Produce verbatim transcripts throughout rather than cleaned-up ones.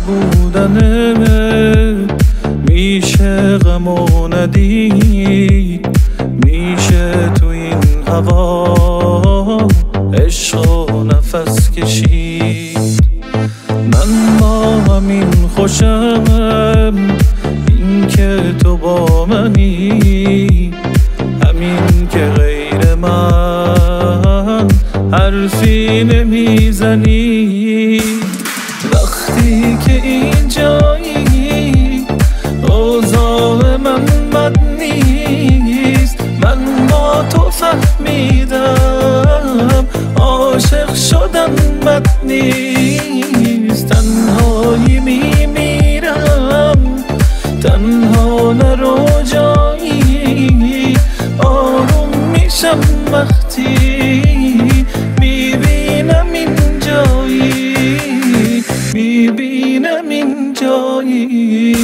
نبودنت میشه غمو ندید، میشه تو این هوا عشق و نفس کشید. من با همین خوشم این که تو با منی، همین که غیر من حرفی نمیزنی. وقتی که اینجایی اوضاع من بد نیست، من با تو فهمیدم عاشق شدن بد نیست. تنهایی میمیرم، تنها نرو جایی، آروم میشم وقتی میبینم اینجایی، میبینم اینجایی.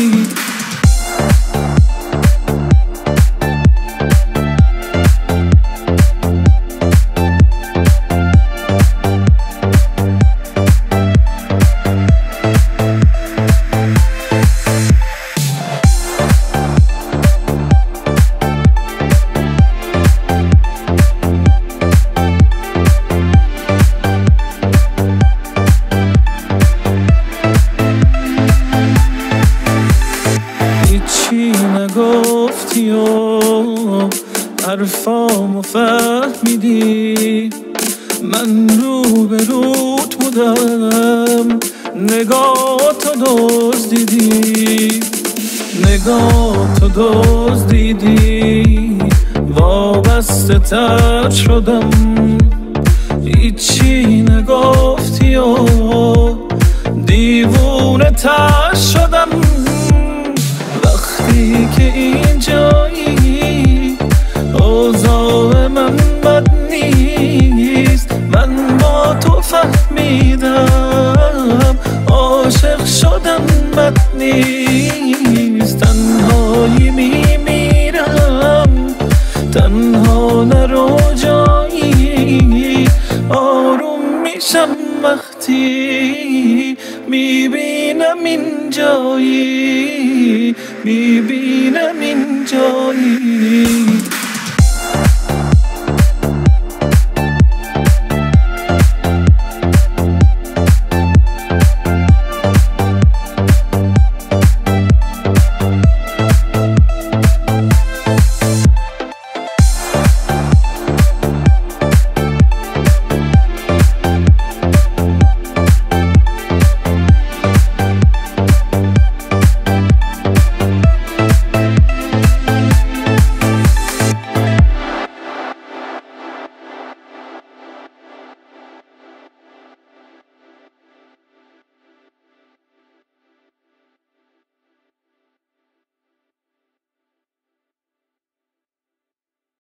هیچی نگفتی و حرفامو فهمیدی، من رو به روت بودم نگاهتو دزدیدی، نگاهتو دزدیدی، وابسته تر شدم. هیچی نگفتی و دیوونه تر شدم. وقتی که اینجایی اوضاع من بد نیست، من با تو فهمیدم عاشق شدن بد نیست. تنهایی میمیرم، تنها نرو جایی، آروم میشم وقتی میبینم اینجایی، میبینم اینجایی.